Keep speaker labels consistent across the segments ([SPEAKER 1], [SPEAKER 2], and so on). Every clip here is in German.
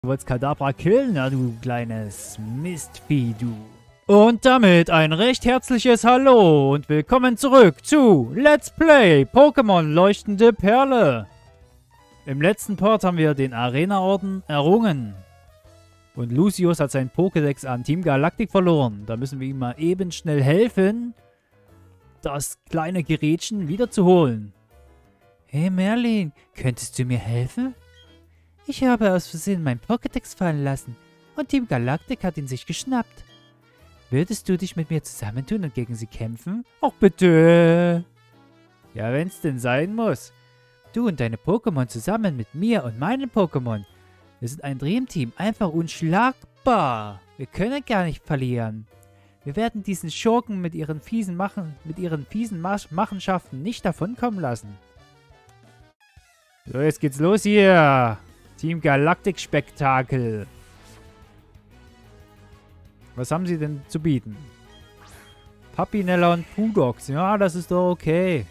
[SPEAKER 1] Du wolltest Kadabra killen, na du kleines Mistvieh, du. Und damit ein recht herzliches Hallo und willkommen zurück zu Let's Play Pokémon Leuchtende Perle. Im letzten Part haben wir den Arena-Orden errungen. Und Lucius hat seinen Pokédex an Team Galactic verloren. Da müssen wir ihm mal eben schnell helfen, das kleine Gerätchen wiederzuholen. Hey Merlin, könntest du mir helfen? Ich habe aus Versehen meinen Pokédex fallen lassen und Team Galactic hat ihn sich geschnappt. Würdest du dich mit mir zusammentun und gegen sie kämpfen? Ach bitte! Ja, wenn's denn sein muss. Du und deine Pokémon zusammen mit mir und meinen Pokémon. Wir sind ein Dreamteam, einfach unschlagbar. Wir können gar nicht verlieren. Wir werden diesen Schurken mit ihren fiesen Machenschaften nicht davonkommen lassen. So, jetzt geht's los hier. Team Galactic Spektakel. Was haben sie denn zu bieten? Papinella und Pudox. Ja, das ist doch okay.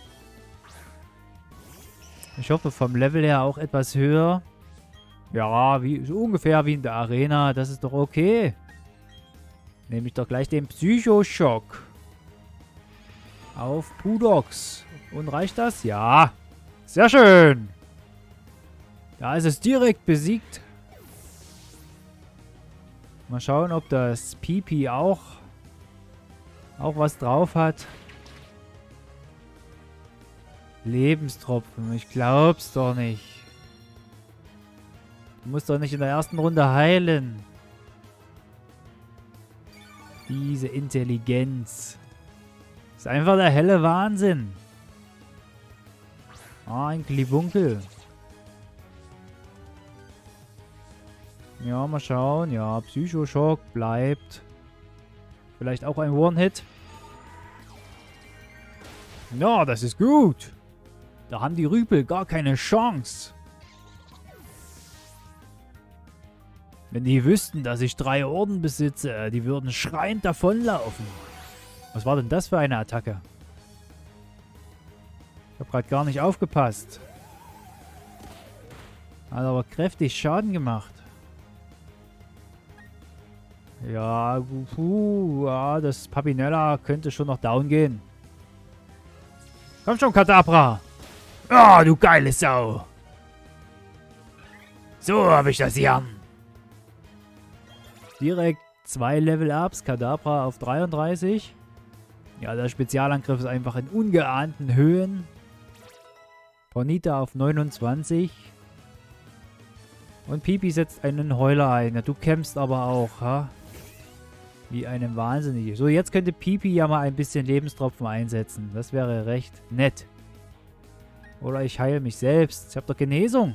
[SPEAKER 1] Ich hoffe vom Level her auch etwas höher. Ja, so ungefähr wie in der Arena. Das ist doch okay. Nehme ich doch gleich den Psychoschock. Auf Pudox. Und reicht das? Ja. Sehr schön. Da ist es direkt besiegt. Mal schauen, ob das Pipi auch was drauf hat. Lebenstropfen. Ich glaub's doch nicht. Du musst doch nicht in der ersten Runde heilen. Diese Intelligenz. Ist einfach der helle Wahnsinn. Ah, ein Klibunkel. Ja, mal schauen. Ja, Psychoschock bleibt. Vielleicht auch ein One-Hit. Ja, das ist gut. Da haben die Rüpel gar keine Chance. Wenn die wüssten, dass ich 3 Orden besitze, die würden schreiend davonlaufen. Was war denn das für eine Attacke? Ich habe gerade gar nicht aufgepasst. Hat aber kräftig Schaden gemacht. Ja, ja, das Papinella könnte schon noch down gehen. Komm schon, Kadabra. Ah, du geile Sau. So habe ich das hier. Direkt 2 Level-Ups. Kadabra auf 33. Ja, der Spezialangriff ist einfach in ungeahnten Höhen. Ponyta auf 29. Und Pipi setzt einen Heuler ein. Ja, du kämpfst aber auch, ha? Wie einem Wahnsinnigen. So, jetzt könnte Pipi ja mal ein bisschen Lebenstropfen einsetzen. Das wäre recht nett. Oder ich heile mich selbst. Ich habe doch Genesung.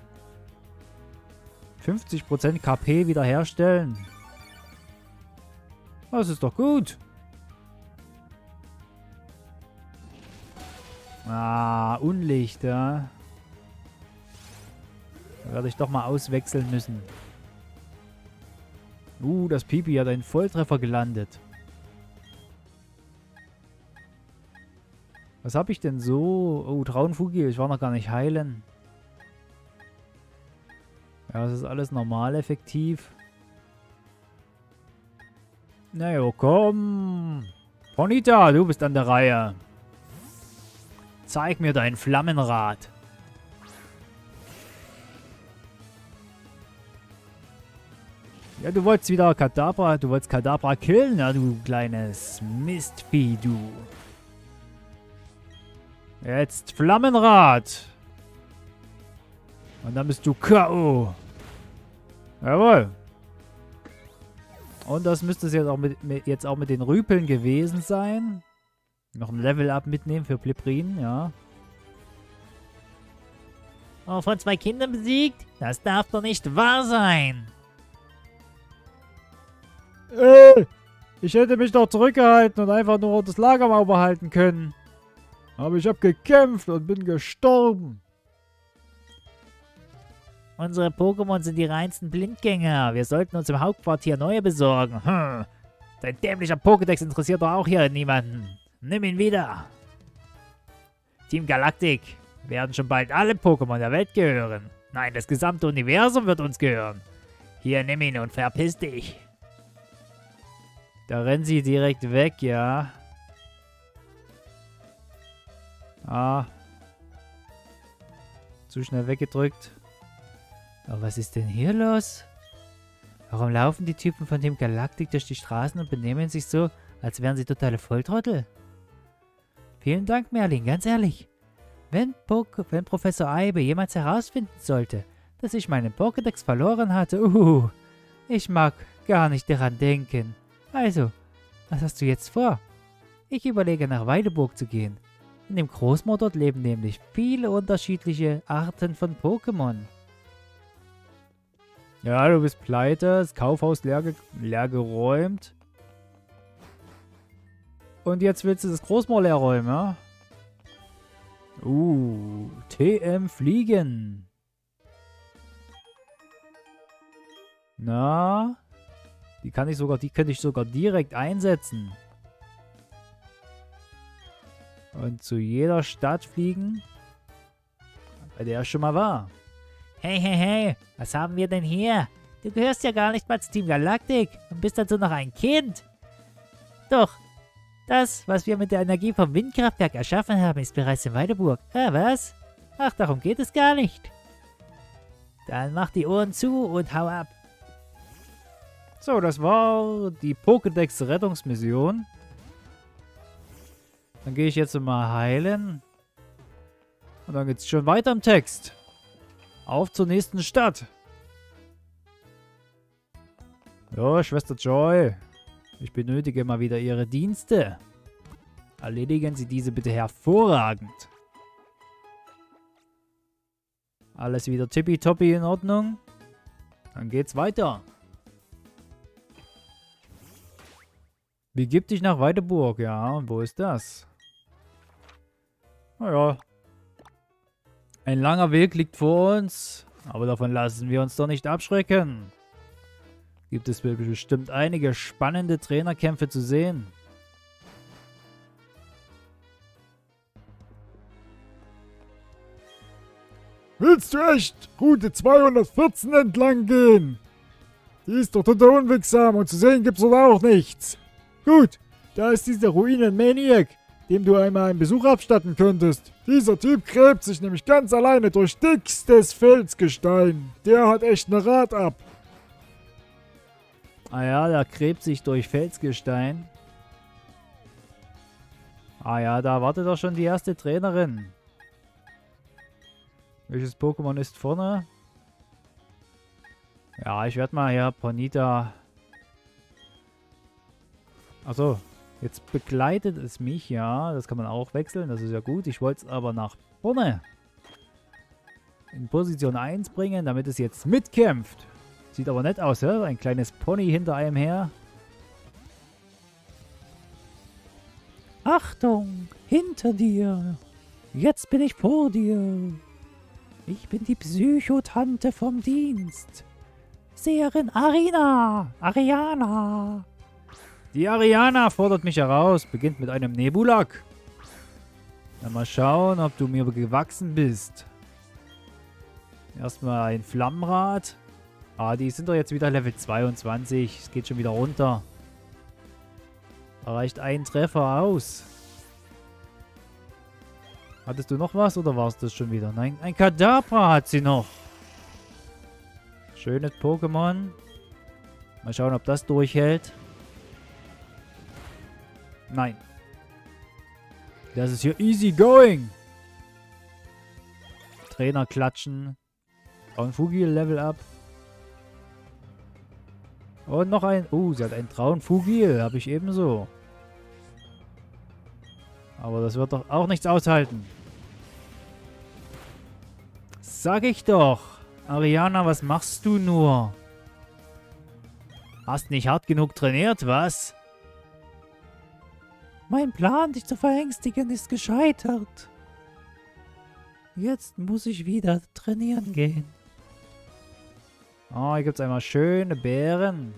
[SPEAKER 1] 50% KP wiederherstellen. Das ist doch gut. Ah, Unlicht, ja. Da werde ich doch mal auswechseln müssen. Das Pipi hat einen Volltreffer gelandet. Was habe ich denn so? Oh, Traunfugil, ich war noch gar nicht heilen. Ja, das ist alles normal effektiv. Naja, komm. Ponyta, du bist an der Reihe. Zeig mir dein Flammenrad. Ja, du wolltest wieder Kadabra. Du wolltest Kadabra killen, na du kleines Mistvieh, du. Jetzt Flammenrad. Und dann bist du K.O. Jawohl. Und das müsste es jetzt auch mit den Rüpeln gewesen sein. Noch ein Level-Up mitnehmen für Pliprin, ja. Oh, von 2 Kindern besiegt? Das darf doch nicht wahr sein. Ich hätte mich doch zurückgehalten und einfach nur das Lagermauer halten können. Aber ich habe gekämpft und bin gestorben. Unsere Pokémon sind die reinsten Blindgänger. Wir sollten uns im Hauptquartier neue besorgen. Dein dämlicher Pokédex interessiert doch auch hier niemanden. Nimm ihn wieder. Team Galactic werden schon bald alle Pokémon der Welt gehören. Nein, das gesamte Universum wird uns gehören. Hier, nimm ihn und verpiss dich. Da rennen sie direkt weg, ja. Ah. Zu schnell weggedrückt. Aber was ist denn hier los? Warum laufen die Typen von Team Galactic durch die Straßen und benehmen sich so, als wären sie totale Volltrottel? Vielen Dank, Merlin, ganz ehrlich. Wenn Professor Aibe jemals herausfinden sollte, dass ich meinen Pokédex verloren hatte, ich mag gar nicht daran denken. Also, was hast du jetzt vor? Ich überlege, nach Weideburg zu gehen. In dem Großmoor dort leben nämlich viele unterschiedliche Arten von Pokémon. Ja, du bist pleite, das Kaufhaus leer geräumt. Und jetzt willst du das Großmoor leer räumen, ja? TM Fliegen. Na? Die könnte ich sogar direkt einsetzen. Und zu jeder Stadt fliegen, bei der ich schon mal war. Hey, was haben wir denn hier? Du gehörst ja gar nicht mal zu Team Galactic und bist dazu noch ein Kind. Doch, das, was wir mit der Energie vom Windkraftwerk erschaffen haben, ist bereits in Weideburg. Was? Ach, darum geht es gar nicht. Dann mach die Ohren zu und hau ab. So, das war die Pokédex-Rettungsmission. Dann gehe ich jetzt mal heilen. Und dann geht's schon weiter im Text. Auf zur nächsten Stadt. Ja, Schwester Joy. Ich benötige mal wieder Ihre Dienste. Erledigen Sie diese bitte hervorragend. Alles wieder tippitoppi in Ordnung. Dann geht's weiter. Begib dich nach Weideburg, ja. Und wo ist das? Naja. Ein langer Weg liegt vor uns. Aber davon lassen wir uns doch nicht abschrecken. Gibt es bestimmt einige spannende Trainerkämpfe zu sehen.
[SPEAKER 2] Willst du echt Route 214 entlang gehen? Die ist doch total unwirksam und zu sehen gibt's dort auch nichts. Gut, da ist dieser Ruinen-Maniac, dem du einmal einen Besuch abstatten könntest. Dieser Typ gräbt sich nämlich ganz alleine durch dickstes Felsgestein. Der hat echt ne Rat ab.
[SPEAKER 1] Ah ja, der gräbt sich durch Felsgestein. Ah ja, da wartet doch schon die erste Trainerin. Welches Pokémon ist vorne? Ja, ich werde mal hier Ponyta... Achso, jetzt begleitet es mich, ja. Das kann man auch wechseln, das ist ja gut. Ich wollte es aber nach vorne in Position 1 bringen, damit es jetzt mitkämpft. Sieht aber nett aus, ja? Ein kleines Pony hinter einem her. Achtung, hinter dir. Jetzt bin ich vor dir. Ich bin die Psychotante vom Dienst. Seherin Ariana. Die Ariana fordert mich heraus. Beginnt mit einem Nebulak. Dann mal schauen, ob du mir gewachsen bist. Erstmal ein Flammenrad. Ah, die sind doch jetzt wieder Level 22. Es geht schon wieder runter. Da reicht ein Treffer aus. Hattest du noch was oder war es das schon wieder? Nein, ein Kadabra hat sie noch. Schönes Pokémon. Mal schauen, ob das durchhält. Nein. Das ist hier easy going. Trainer klatschen. Traunfugil Level up. Und noch ein... sie hat einen Traunfugil. Habe ich ebenso. Aber das wird doch auch nichts aushalten. Sag ich doch. Ariana, was machst du nur? Hast nicht hart genug trainiert, was? Mein Plan, dich zu verängstigen, ist gescheitert. Jetzt muss ich wieder trainieren gehen. Oh, hier gibt es einmal schöne Beeren.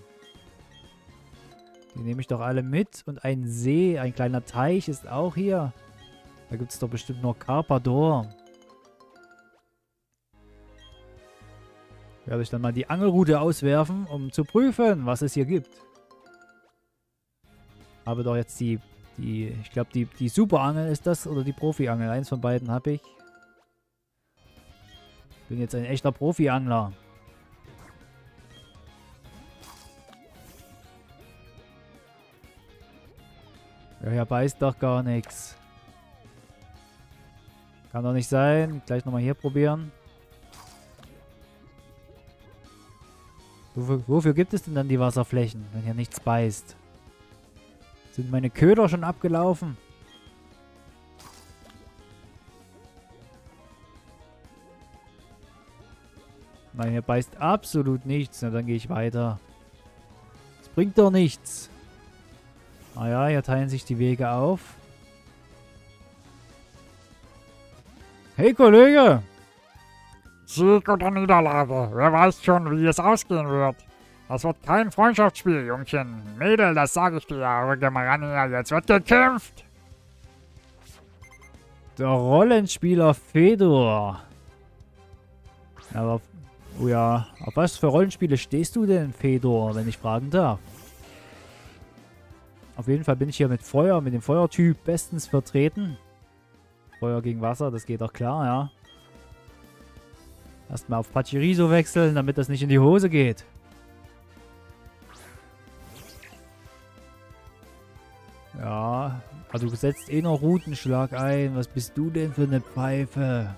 [SPEAKER 1] Die nehme ich doch alle mit. Und ein See, ein kleiner Teich ist auch hier. Da gibt es doch bestimmt nur Carpador. Werde ich dann mal die Angelrute auswerfen, um zu prüfen, was es hier gibt. Habe doch jetzt ich glaube die Superangel ist das oder die Profi-Angel. Eins von beiden habe ich. Bin jetzt ein echter Profi-Angler. Ja, hier beißt doch gar nichts. Kann doch nicht sein. Gleich nochmal hier probieren. Wofür gibt es denn dann die Wasserflächen, wenn hier nichts beißt? Sind meine Köder schon abgelaufen? Nein, hier beißt absolut nichts. Na, dann gehe ich weiter. Das bringt doch nichts. Ah ja, hier teilen sich die Wege auf. Hey, Kollege!
[SPEAKER 2] Sieg oder Niederlage. Wer weiß schon, wie es ausgehen wird. Das wird kein Freundschaftsspiel, Jungchen. Mädel, das sage ich dir. Aber geh mal ran hier. Jetzt wird gekämpft.
[SPEAKER 1] Der Rollenspieler Fedor. Aber, oh ja, auf was für Rollenspiele stehst du denn, Fedor, wenn ich fragen darf? Auf jeden Fall bin ich hier mit Feuer, mit dem Feuertyp bestens vertreten. Feuer gegen Wasser, das geht doch klar, ja. Erstmal auf Pachiriso wechseln, damit das nicht in die Hose geht. Ja, also du setzt eh noch Routenschlag ein. Was bist du denn für eine Pfeife?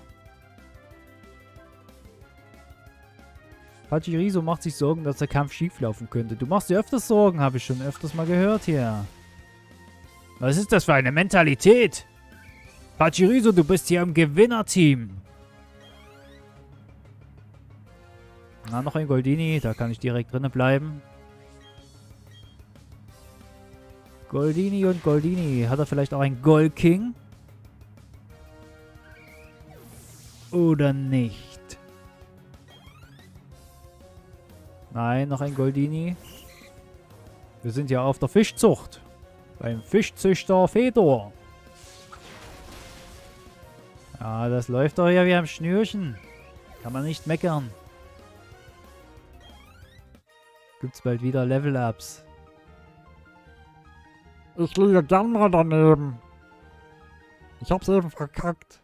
[SPEAKER 1] Pachiriso macht sich Sorgen, dass der Kampf schieflaufen könnte. Du machst dir öfters Sorgen, habe ich schon öfters mal gehört hier. Was ist das für eine Mentalität? Pachiriso, du bist hier im Gewinnerteam. Na, noch ein Goldini. Da kann ich direkt drinnen bleiben. Goldini und Goldini. Hat er vielleicht auch einen Gold King? Oder nicht? Nein, noch ein Goldini. Wir sind ja auf der Fischzucht. Beim Fischzüchter Fedor. Ja, das läuft doch hier wie am Schnürchen. Kann man nicht meckern. Gibt's bald wieder Level-Ups.
[SPEAKER 2] Ich liege gern mal daneben. Ich hab's eben verkackt.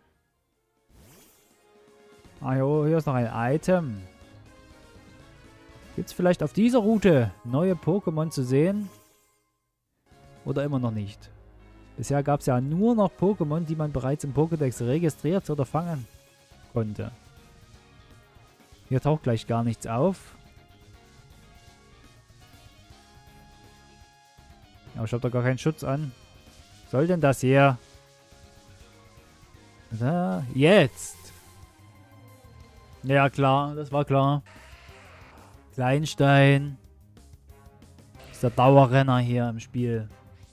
[SPEAKER 1] Ah jo, hier ist noch ein Item. Gibt's vielleicht auf dieser Route neue Pokémon zu sehen? Oder immer noch nicht? Bisher gab es ja nur noch Pokémon, die man bereits im Pokédex registriert oder fangen konnte. Hier taucht gleich gar nichts auf. Aber ich habe da gar keinen Schutz an. Was soll denn das hier? Da, jetzt! Ja klar, das war klar. Kleinstein. Ist der Dauerrenner hier im Spiel.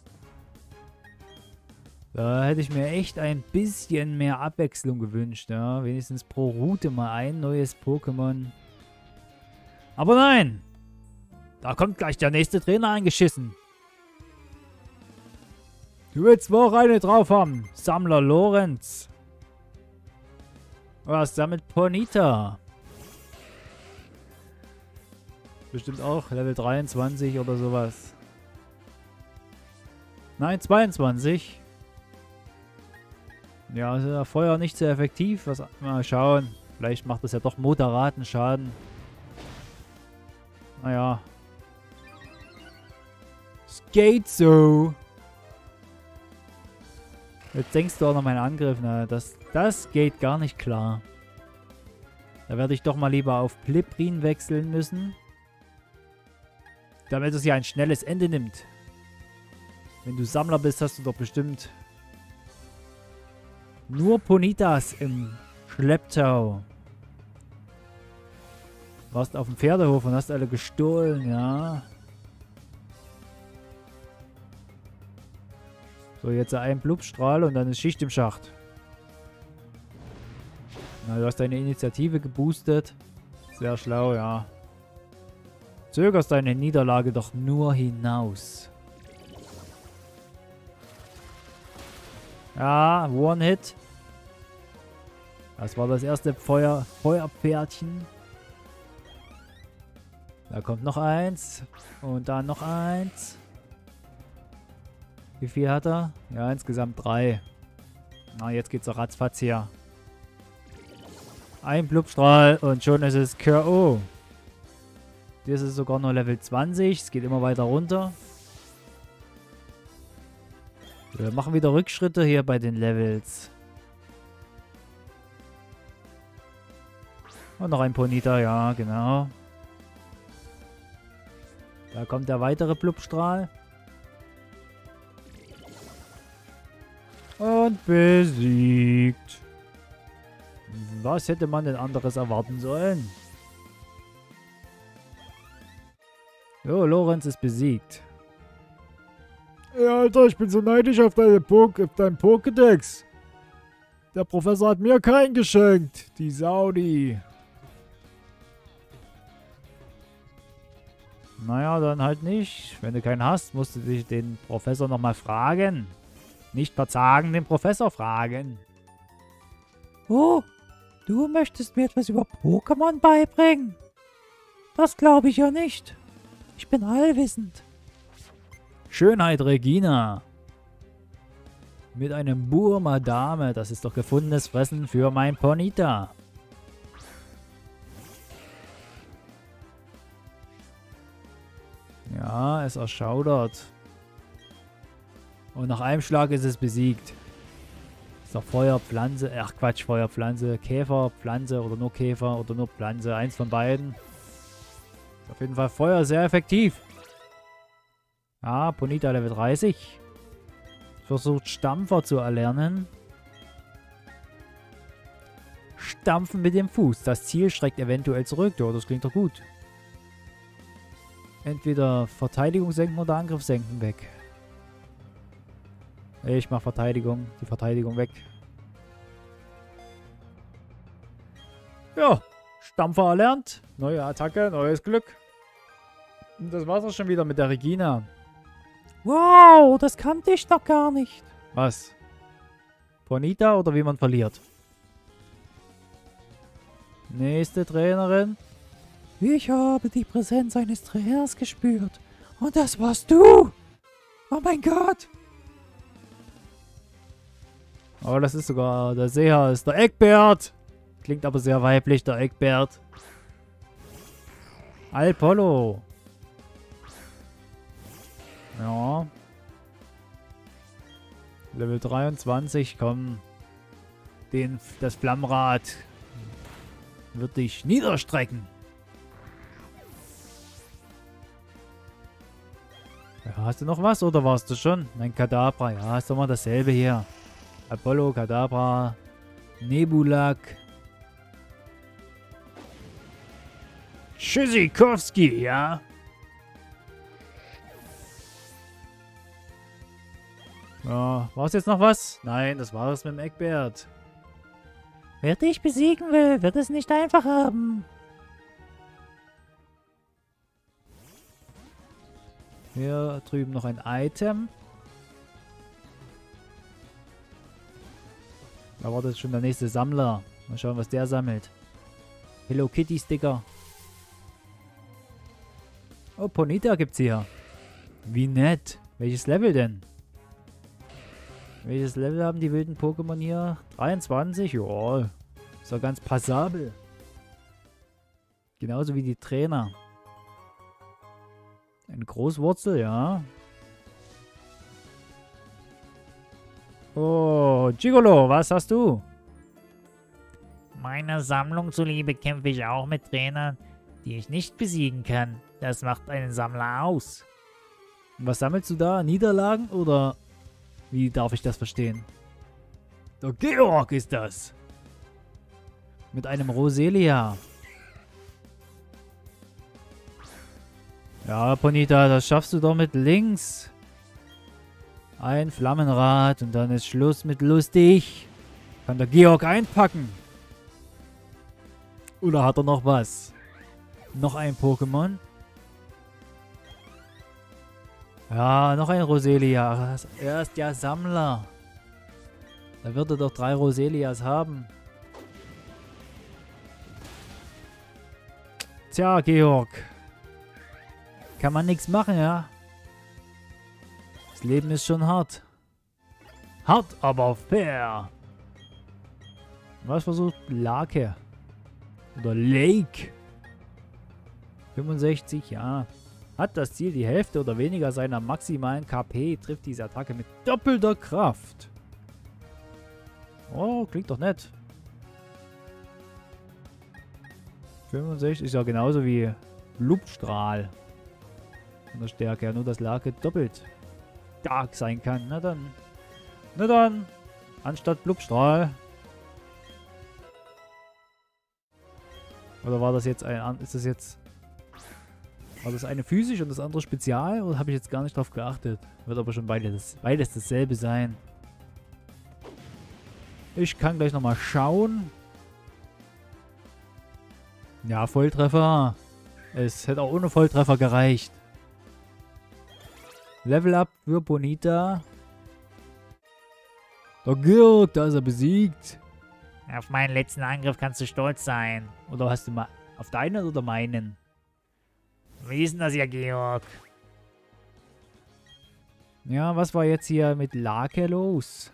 [SPEAKER 1] Da hätte ich mir echt ein bisschen mehr Abwechslung gewünscht. Ja? Wenigstens pro Route mal ein neues Pokémon. Aber nein! Da kommt gleich der nächste Trainer eingeschissen. Du willst wohl eine drauf haben. Sammler Lorenz. Was sammelt Ponyta? Bestimmt auch Level 23 oder sowas. Nein, 22. Ja, also Feuer nicht sehr effektiv. Mal schauen. Vielleicht macht das ja doch moderaten Schaden. Naja. Es geht so. Jetzt denkst du auch noch meinen Angriff. Na, das geht gar nicht klar. Da werde ich doch mal lieber auf Pliprin wechseln müssen. Damit es ja ein schnelles Ende nimmt. Wenn du Sammler bist, hast du doch bestimmt nur Ponytas im Schlepptau. Warst auf dem Pferdehof und hast alle gestohlen, ja. So, jetzt ein Blubstrahl und dann ist Schicht im Schacht. Na, du hast deine Initiative geboostet. Sehr schlau, ja. Zögerst deine Niederlage doch nur hinaus. Ja, One-Hit. Das war das erste Feuerpferdchen. Da kommt noch eins. Und dann noch eins. Wie viel hat er? Ja, insgesamt 3. Na, jetzt geht's doch ratzfatz hier. Ein Blubstrahl und schon ist es K.O. Das ist sogar nur Level 20. Es geht immer weiter runter. Wir machen wieder Rückschritte hier bei den Levels. Und noch ein Ponyta, ja, genau. Da kommt der weitere Blubstrahl. Und besiegt. Was hätte man denn anderes erwarten sollen? Jo, Lorenz ist besiegt.
[SPEAKER 2] Ey, Alter, ich bin so neidisch auf deinen Pokédex. Der Professor hat mir keinen geschenkt. Die Saudi.
[SPEAKER 1] Naja, dann halt nicht. Wenn du keinen hast, musst du dich den Professor nochmal fragen. Nicht verzagen, den Professor fragen. Oh, du möchtest mir etwas über Pokémon beibringen? Das glaube ich ja nicht. Ich bin allwissend. Schönheit Regina. Mit einem Burmadame. Das ist doch gefundenes Fressen für mein Ponyta. Ja, es erschaudert. Und nach einem Schlag ist es besiegt. Ist doch Feuerpflanze. Ach Quatsch, Feuerpflanze. Käfer, Pflanze oder nur Käfer oder nur Pflanze. Eins von beiden. Ist auf jeden Fall Feuer sehr effektiv. Ja, Ponyta Level 30. Versucht Stampfer zu erlernen. Stampfen mit dem Fuß. Das Ziel schreckt eventuell zurück. Ja, das klingt doch gut. Entweder Verteidigung senken oder Angriff senken weg. Ich mach Verteidigung. Die Verteidigung weg. Ja, Stampfer erlernt. Neue Attacke, neues Glück. Und das war's auch schon wieder mit der Regina. Wow, das kannte ich doch gar nicht. Was? Ponyta oder wie man verliert? Nächste Trainerin. Ich habe die Präsenz eines Trainers gespürt. Und das warst du. Oh mein Gott. Oh, das ist sogar der Seher, ist der Eckbert. Klingt aber sehr weiblich, der Eckbert. Alpollo. Ja. Level 23, komm. Das Flammrad wird dich niederstrecken. Ja, hast du noch was oder warst du schon? Mein Kadabra, ja, ist doch mal dasselbe hier. Apollo, Kadabra, Nebulak. Tschüssikowski, ja. Ja, war es jetzt noch was? Nein, das war es mit dem Eckbert. Wer dich besiegen will, wird es nicht einfach haben. Hier drüben noch ein Item. Da wartet schon der nächste Sammler. Mal schauen, was der sammelt. Hello Kitty Sticker. Oh, Ponyta gibt's hier. Wie nett. Welches Level denn? Welches Level haben die wilden Pokémon hier? 23? Ja, ist doch ganz passabel. Genauso wie die Trainer. Eine Großwurzel, ja. Oh, Gigolo, was hast du?
[SPEAKER 3] Meiner Sammlung zuliebe kämpfe ich auch mit Trainern, die ich nicht besiegen kann. Das macht einen Sammler aus.
[SPEAKER 1] Was sammelst du da? Niederlagen oder wie darf ich das verstehen? Der Georg ist das. Mit einem Roselia. Ja, Ponyta, das schaffst du doch mit links. Ein Flammenrad und dann ist Schluss mit lustig. Kann der Georg einpacken? Oder hat er noch was? Noch ein Pokémon? Ja, noch ein Roselia. Er ist ja Sammler. Da wird er doch 3 Roselias haben. Tja, Georg. kann man nichts machen, ja. Das Leben ist schon hart. Hart, aber fair. Was versucht Lake? Oder Lake? 65, ja. Hat das Ziel die Hälfte oder weniger seiner maximalen KP, trifft diese Attacke mit doppelter Kraft. Oh, klingt doch nett. 65 ist ja genauso wie Lupstrahl. Von der Stärke, nur dass Lake doppelt stark sein kann. Na dann. Na dann. Anstatt Blubstrahl. Oder war das jetzt ein... Ist das jetzt... War das eine physisch und das andere spezial? Oder habe ich jetzt gar nicht drauf geachtet? Wird aber schon beides dasselbe sein. Ich kann gleich nochmal schauen. Ja, Volltreffer. Es hätte auch ohne Volltreffer gereicht. Level Up für Bonita. Der Girk, da ist er besiegt.
[SPEAKER 3] Auf meinen letzten Angriff kannst du stolz sein.
[SPEAKER 1] Oder hast du mal auf deinen oder meinen?
[SPEAKER 3] Wie ist denn das hier, Georg?
[SPEAKER 1] Ja, was war jetzt hier mit Lake los?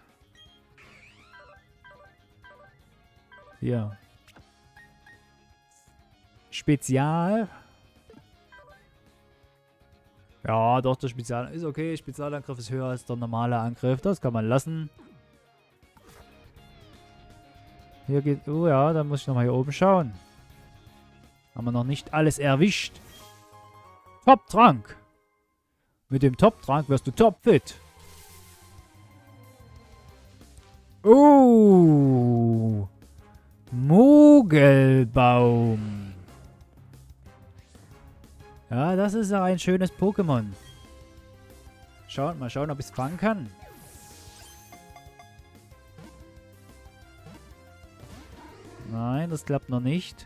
[SPEAKER 1] Hier. Spezial. Ja, doch, der Spezial ist okay. Spezialangriff ist höher als der normale Angriff. Das kann man lassen. Hier geht... Oh ja, dann muss ich nochmal hier oben schauen. Haben wir noch nicht alles erwischt. Top-Trank. Mit dem Top-Trank wirst du topfit. Oh. Mogelbaum. Ja, das ist ja ein schönes Pokémon. Mal schauen, ob ich es fangen kann. Nein, das klappt noch nicht.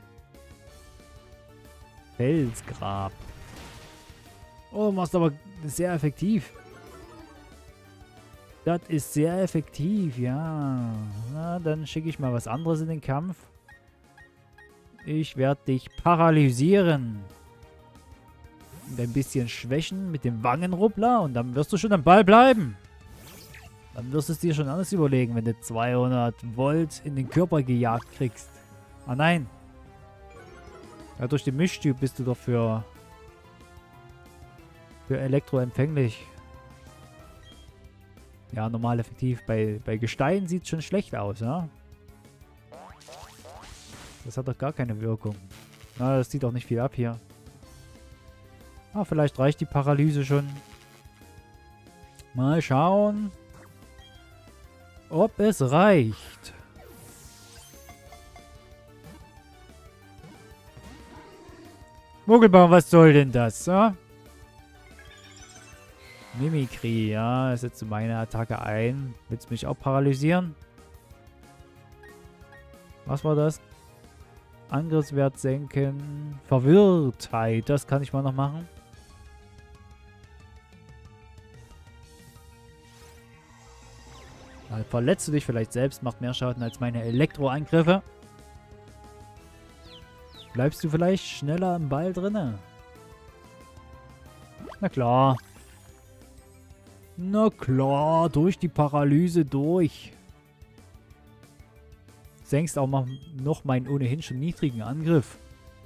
[SPEAKER 1] Felsgrab. Oh, du machst aber sehr effektiv. Das ist sehr effektiv, ja. Na, dann schicke ich mal was anderes in den Kampf. Ich werde dich paralysieren. Und ein bisschen schwächen mit dem Wangenruppler und dann wirst du schon am Ball bleiben. Dann wirst du es dir schon anders überlegen, wenn du 200 Volt in den Körper gejagt kriegst. Ah nein. Ja, durch den Mischtyp bist du doch für Elektro empfänglich. Ja, normal effektiv. Bei Gestein sieht es schon schlecht aus, ja? Das hat doch gar keine Wirkung. Na, das zieht auch nicht viel ab hier. Ah, vielleicht reicht die Paralyse schon. Mal schauen, ob es reicht. Mogelbaum, was soll denn das, ja? Mimikry, ja, setzt du meine Attacke ein. Willst du mich auch paralysieren? Was war das? Angriffswert senken. Verwirrtheit, das kann ich mal noch machen. Dann verletzt du dich vielleicht selbst, macht mehr Schaden als meine Elektroangriffe. Bleibst du vielleicht schneller im Ball drinne? Na klar. Na klar, durch die Paralyse durch. Senkst auch mal noch meinen ohnehin schon niedrigen Angriff.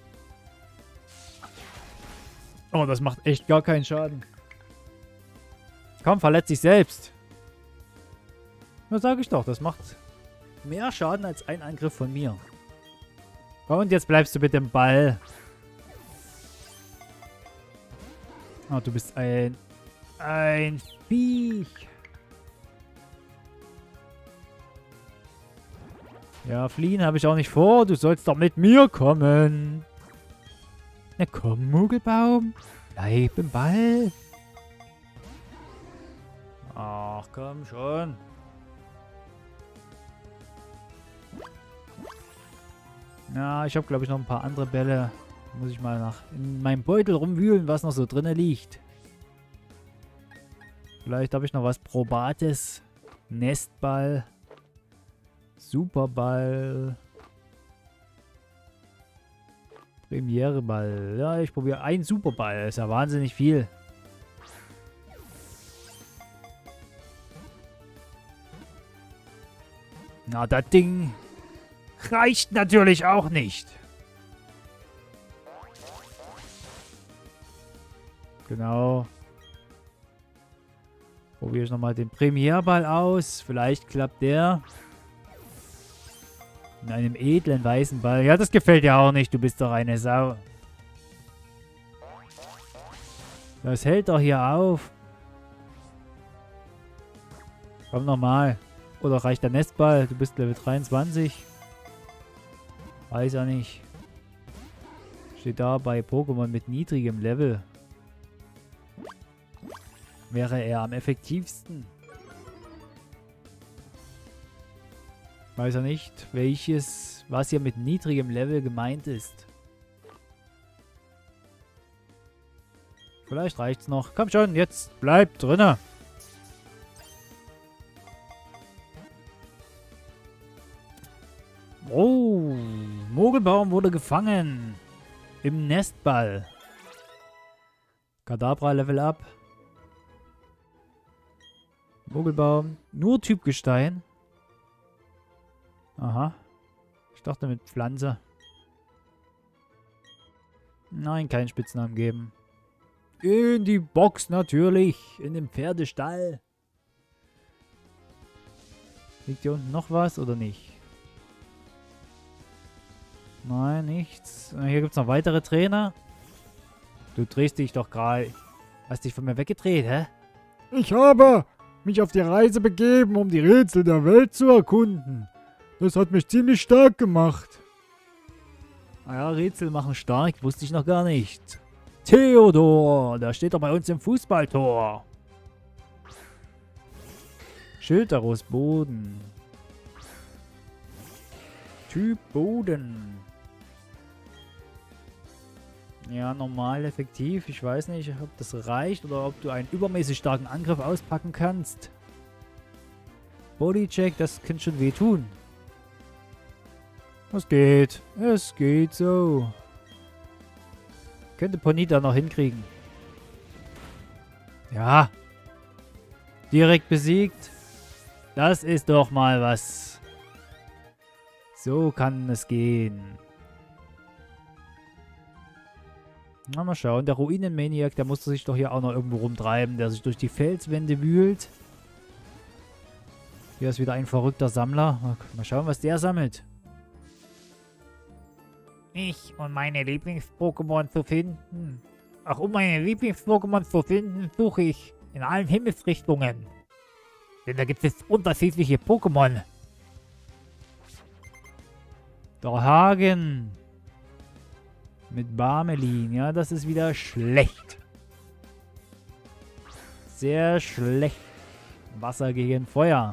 [SPEAKER 1] Oh, das macht echt gar keinen Schaden. Komm, verletz dich selbst. Na, sag ich doch, das macht mehr Schaden als ein Angriff von mir. Und jetzt bleibst du mit dem Ball. Oh, du bist ein Viech. Ja, fliehen habe ich auch nicht vor. Du sollst doch mit mir kommen. Na komm, Mogelbaum. Bleib im Ball. Ach, komm schon. Ja, ich habe, glaube ich, noch ein paar andere Bälle. Muss ich mal in meinem Beutel rumwühlen, was noch so drinne liegt. Vielleicht habe ich noch was Probates. Nestball. Superball. Premiereball. Ja, ich probiere einen Superball. Ist ja wahnsinnig viel. Na, das Ding reicht natürlich auch nicht. Genau. Probiere ich nochmal den Premierball aus. Vielleicht klappt der. In einem edlen weißen Ball. Ja, das gefällt dir auch nicht. Du bist doch eine Sau. Das hält doch hier auf. Komm nochmal. Oder reicht der Nestball? Du bist Level 23. Weiß ja nicht. Steht da bei Pokémon mit niedrigem Level. Wäre er am effektivsten. Weiß ja nicht, was hier mit niedrigem Level gemeint ist. Vielleicht reicht's noch. Komm schon, jetzt bleib drinne. Oh, Mogelbaum wurde gefangen. Im Nestball. Kadabra Level Up. Mogelbaum. Nur Typ Gestein. Aha. Ich dachte mit Pflanze. Nein, keinen Spitznamen geben. In die Box natürlich. In dem Pferdestall. Liegt hier unten noch was oder nicht? Nein, nichts. Hier gibt es noch weitere Trainer. Du drehst dich doch gerade. Hast dich von mir weggedreht, hä?
[SPEAKER 2] Ich habe mich auf die Reise begeben, um die Rätsel der Welt zu erkunden. Das hat mich ziemlich stark gemacht.
[SPEAKER 1] Ah ja, Rätsel machen stark, wusste ich noch gar nicht. Theodor, da steht doch bei uns im Fußballtor. Schilderus Boden. Typ Boden. Ja, normal, effektiv. Ich weiß nicht, ob das reicht oder ob du einen übermäßig starken Angriff auspacken kannst. Bodycheck, das könnte schon wehtun. Es geht. Es geht so. Könnte Ponyta noch hinkriegen. Ja. Direkt besiegt. Das ist doch mal was. So kann es gehen. Na, mal schauen. Der Ruinenmaniac, der musste sich doch hier auch noch irgendwo rumtreiben, der sich durch die Felswände wühlt. Hier ist wieder ein verrückter Sammler. Mal schauen, was der sammelt.
[SPEAKER 3] Ich und meine Lieblings-Pokémon zu finden. Ach, um meine Lieblings-Pokémon zu finden, suche ich in allen Himmelsrichtungen. Denn da gibt es unterschiedliche Pokémon.
[SPEAKER 1] Der Hagen. Mit Barmelin. Ja, das ist wieder schlecht. Sehr schlecht. Wasser gegen Feuer.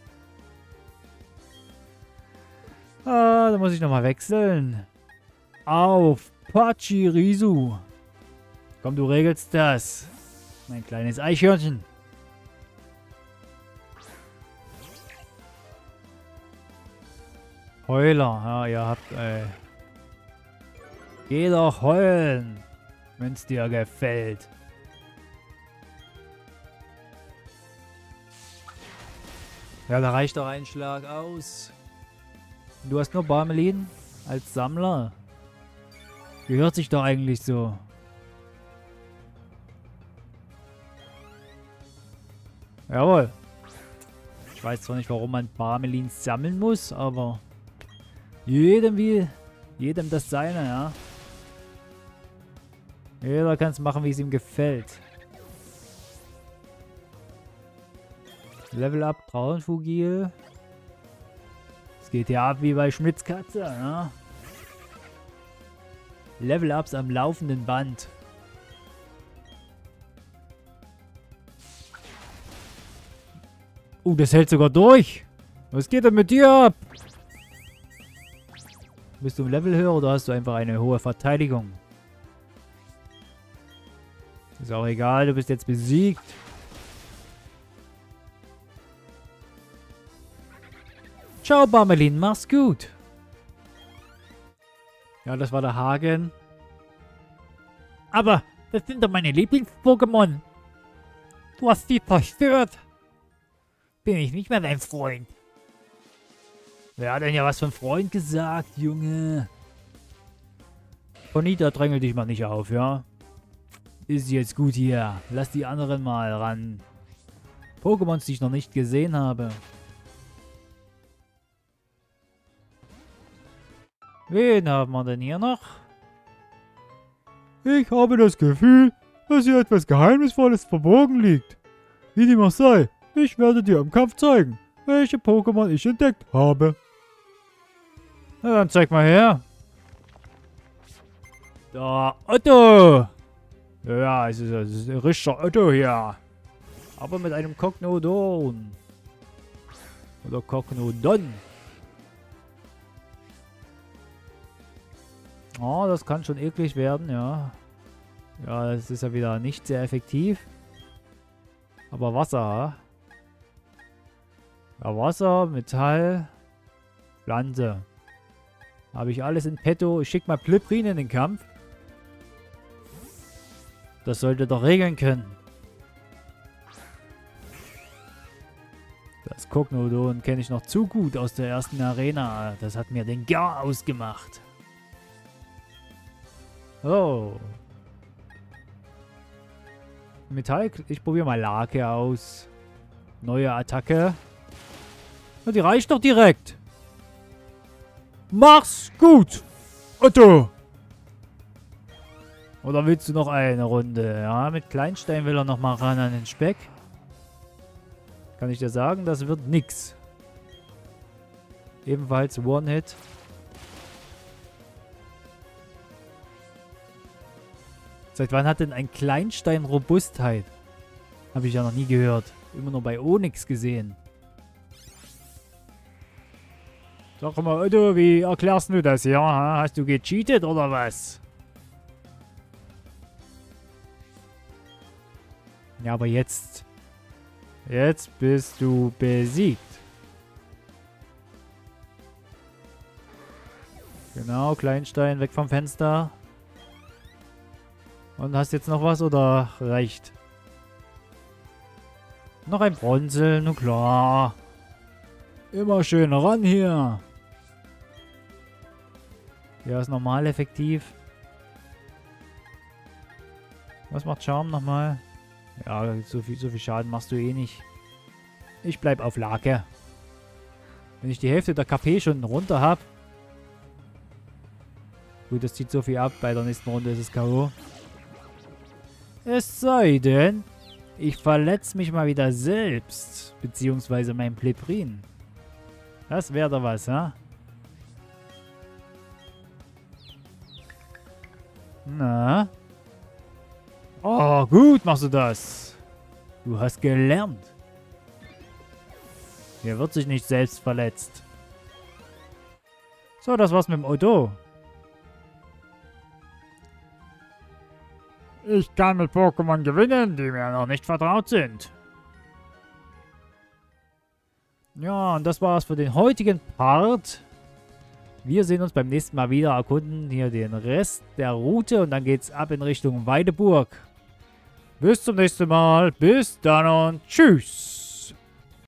[SPEAKER 1] Ah, da muss ich nochmal wechseln. Auf Pachirisu. Komm, du regelst das. Mein kleines Eichhörnchen. Heuler. Ja, ihr habt, Geh doch heulen, wenn es dir gefällt. Ja, da reicht doch ein Schlag aus. Du hast nur Barmelin als Sammler. Gehört sich doch eigentlich so. Jawohl. Ich weiß zwar nicht, warum man Barmelin sammeln muss, aber jedem das seine, ja. Jeder kann es machen, wie es ihm gefällt. Level Up, Braunfugil. Es geht ja ab wie bei Schmitz Katze, ja. Level Ups am laufenden Band. Das hält sogar durch. Was geht denn mit dir ab? Bist du im Level höher oder hast du einfach eine hohe Verteidigung? Ist auch egal, du bist jetzt besiegt. Ciao, Barmelin, mach's gut. Ja, das war der Hagen.
[SPEAKER 3] Aber das sind doch meine Lieblings-Pokémon. Du hast sie zerstört. Bin ich nicht mehr dein Freund.
[SPEAKER 1] Wer hat denn ja was von Freund gesagt, Junge? Bonita, drängel dich mal nicht auf, ja? Ist jetzt gut hier. Lass die anderen mal ran. Pokémons, die ich noch nicht gesehen habe. Wen haben wir denn hier noch?
[SPEAKER 2] Ich habe das Gefühl, dass hier etwas Geheimnisvolles verborgen liegt. Wie dem auch sei, ich werde dir im Kampf zeigen, welche Pokémon ich entdeckt habe.
[SPEAKER 1] Na dann zeig mal her. Da, Otto! Ja, es ist ein richtiger Otto hier. Aber mit einem Kognodon. Oder Kognodon. Oh, das kann schon eklig werden, ja. Ja, das ist ja wieder nicht sehr effektiv. Aber Wasser. Ja, Wasser, Metall, Pflanze. Habe ich alles in petto. Ich schicke mal Pliprin in den Kampf. Das sollte doch regeln können. Das Kognodon kenne ich noch zu gut aus der ersten Arena. Das hat mir den Gar ausgemacht. Oh. Metall. Ich probiere mal Lake aus. Neue Attacke. Und die reicht doch direkt. Mach's gut, Otto. Oder willst du noch eine Runde? Ja, mit Kleinstein will er noch mal ran an den Speck. Kann ich dir sagen, das wird nix. Ebenfalls One-Hit. Seit wann hat denn ein Kleinstein Robustheit? Habe ich ja noch nie gehört. Immer nur bei Onyx gesehen. Sag mal, Otto, wie erklärst du das hier? Hast du gecheatet oder was? Ja, aber jetzt... Jetzt bist du besiegt. Genau, Kleinstein, weg vom Fenster. Und hast jetzt noch was oder reicht? Noch ein Bronzel, nun klar. Immer schön ran hier. Ja, ist normal effektiv. Was macht Charme nochmal? Ja, so viel Schaden machst du eh nicht. Ich bleib auf Lake. Wenn ich die Hälfte der KP schon runter habe. Gut, das zieht so viel ab. Bei der nächsten Runde ist es K.O. Es sei denn, ich verletze mich mal wieder selbst. Beziehungsweise mein Pliprin. Das wäre doch was, ha? Na? Oh, gut machst du das. Du hast gelernt. Hier wird sich nicht selbst verletzt. So, das war's mit dem Otto. Ich kann mit Pokémon gewinnen, die mir noch nicht vertraut sind. Ja, und das war's für den heutigen Part. Wir sehen uns beim nächsten Mal wieder, erkunden hier den Rest der Route und dann geht's ab in Richtung Weideburg. Bis zum nächsten Mal, bis dann und tschüss.